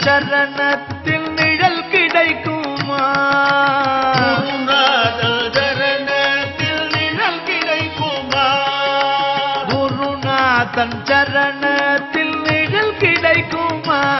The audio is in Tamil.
சரணத்தில் நிழல் கிடைக்குமா? குருநாதன் சரணத்தில் நிழல் கிடைக்குமா? குருநாதன் சரணத்தில் நிழல் கிடைக்குமா?